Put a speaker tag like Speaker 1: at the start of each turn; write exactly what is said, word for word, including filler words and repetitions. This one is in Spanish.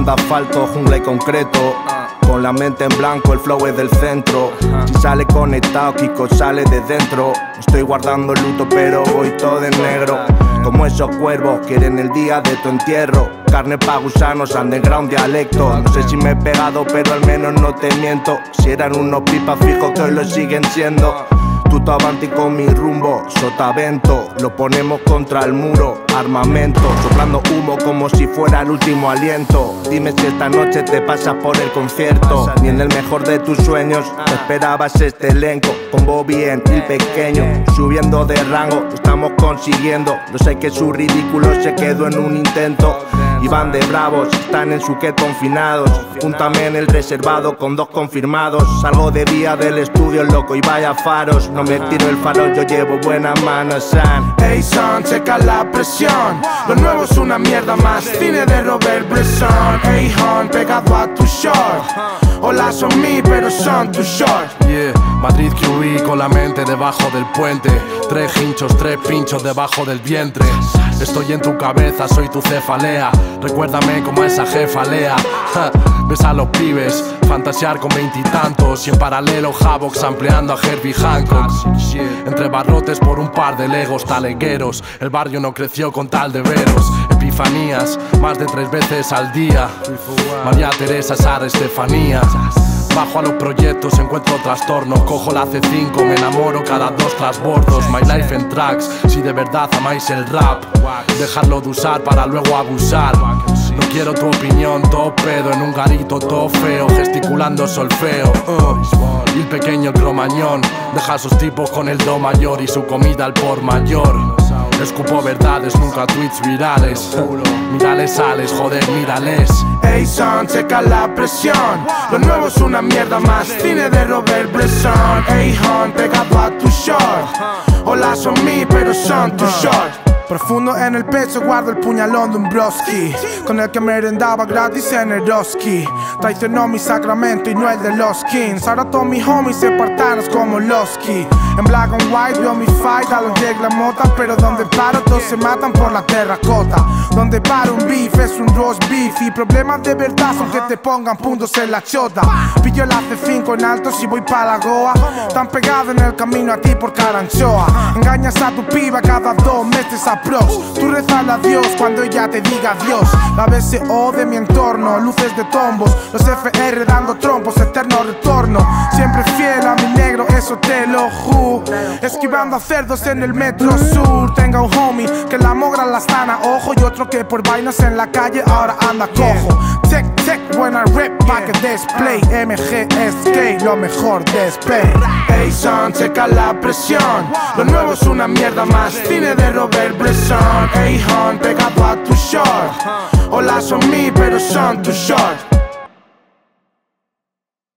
Speaker 1: de asfalto, jungla y concreto. Con la mente en blanco, el flow es del centro. Si sale conectado, Kiko sale de dentro. Estoy guardando el luto, pero voy todo en negro. Como esos cuervos quieren el día de tu entierro. Carne pa' gusanos, underground dialecto. No sé si me he pegado, pero al menos no te miento. Si eran unos pipas fijos que hoy lo siguen siendo. Tuto avanti con mi rumbo, sotavento. Lo ponemos contra el muro, armamento. Soplando humo como si fuera el último aliento. Dime si esta noche te pasas por el concierto. Ni en el mejor de tus sueños te esperabas este elenco. Con Bobby en el pequeño, subiendo de rango, lo estamos consiguiendo. Lo sé que su ridículo se quedó en un intento. Y van de bravos, están en su que confinados. Júntame en el reservado con dos confirmados. Salgo de día del estudio loco y vaya faros. No me tiro el farol, yo llevo buenas manos, son.
Speaker 2: Hey son, checa la presión. Lo nuevo es una mierda más, cine de Robert Bresson. Hey hon, pegado a tu short. Hola son mí, pero son tus shorts.
Speaker 3: Yeah, Madrid Q I con la mente debajo del puente. Tres hinchos, tres pinchos debajo del vientre. Estoy en tu cabeza, soy tu cefalea. Recuérdame como a esa jefa Lea. Ves a los pibes fantasear con veintitantos y en paralelo Havoc ampliando a Herbie Hancock. Entre barrotes por un par de legos talegueros. El barrio no creció con tal de veros. Epifanías, más de tres veces al día. María Teresa, Sara, Estefanía. Bajo a los proyectos, encuentro trastornos. Cojo la C cinco, me enamoro cada dos trasbordos. My life en tracks, si de verdad amáis el rap. Dejarlo de usar para luego abusar. No quiero tu opinión, todo pedo. En un garito todo feo, gesticulando solfeo. uh. Y el pequeño cromañón deja a esos tipos con el do mayor y su comida al por mayor. Escupo verdades, nunca tweets virales. Mírales, sales, joder, mírales.
Speaker 2: Hey son, checa la presión. Lo nuevo es una mierda más, cine de Robert Bresson. Hey hon, pegado a tu short. Hola son mí, pero son tus shorts. Profundo en el pecho guardo el puñalón de un broski, con el que merendaba gratis en Eroski. Traicionó mi sacramento y no el de los kings. Ahora todos mis homies espartanos como Loski. En black and white veo mi fight, a los Jake la mota. Pero donde paro todos se matan por la terracota. Donde paro un beef es un roast beef. Y problemas de verdad son que te pongan puntos en la chota. Pillo el A C cinco en alto si voy pa' la goa. Tan pegado en el camino a ti por Caranchoa. Engañas a tu piba cada dos meses a pros. Tú rezale a Dios cuando ella te diga adiós. La B C O de mi entorno, luces de tombos. Los F R dando trompos, eterno retorno. Siempre fiel a mi negro, eso te lo juro. Esquivando a cerdos en el metro sur. Tengo un homie que la mogra la estana, ojo. Y otro que por vainas en la calle ahora anda cojo. Tech, tech, buena rep, pa' que display. M G S K, lo mejor de Spain. Hey son, checa la presión. Lo nuevo es una mierda más, cine de Robert Bresson. Hey hon, pegado a tu short. Hola son mí, pero son tus shorts.